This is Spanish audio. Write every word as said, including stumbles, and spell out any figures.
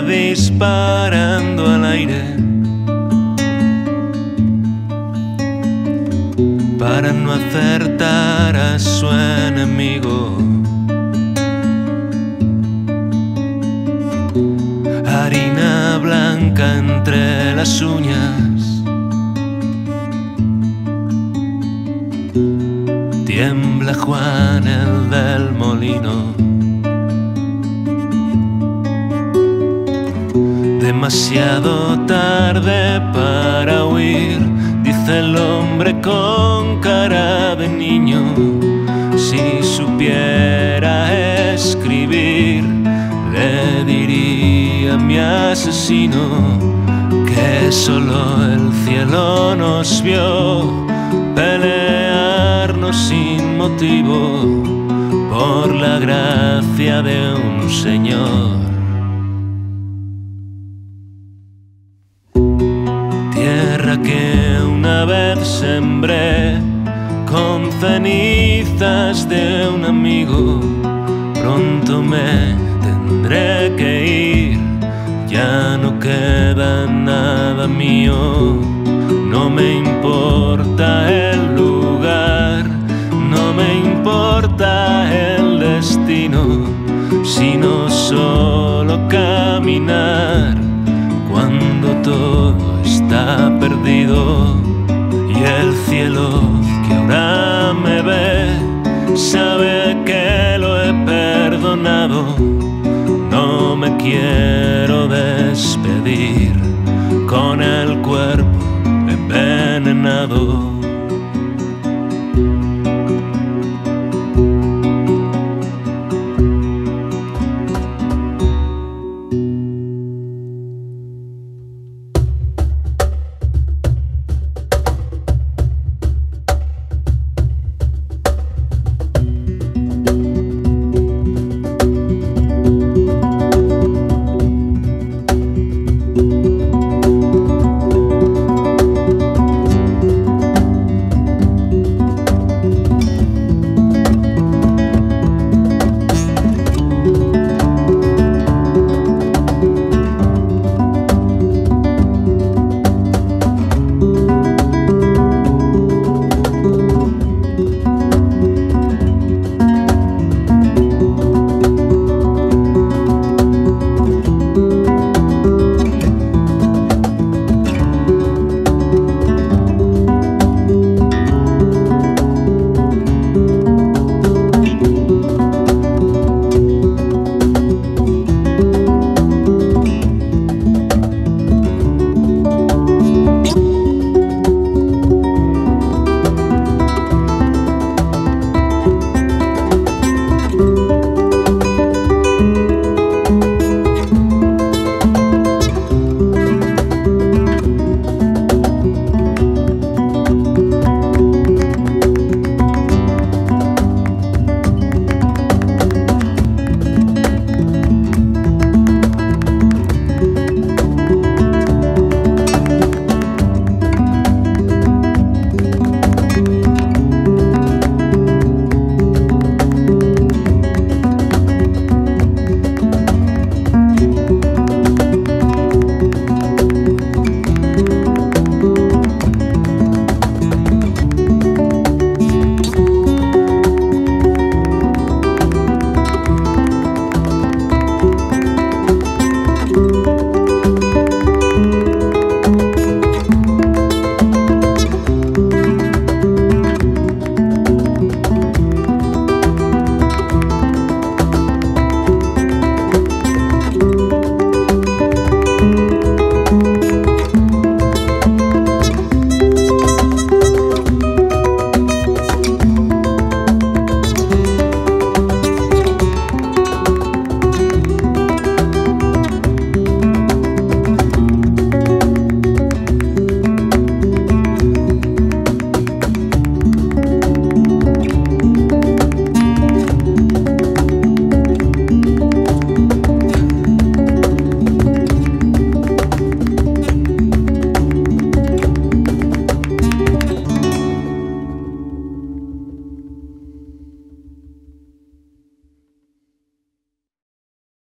disparando al aire para no acertar a su enemigo. Harina blanca entre las uñas, tiembla Juan el del molino. Demasiado tarde para huir, dice el hombre con cara de niño. Si supiera escribir, le diría a mi asesino que solo el cielo nos vio pelearnos sin motivo por la gracia de un señor. Tierra que una vez sembré con cenizas de un amigo, pronto me tendré que ir, ya no queda nada mío. No me importa el lugar, no me importa el destino, sino solo caminar cuando todo está perdido. Y el cielo que ahora me ve sabe que lo he perdonado. No me quiero despedir con el cuerpo envenenado.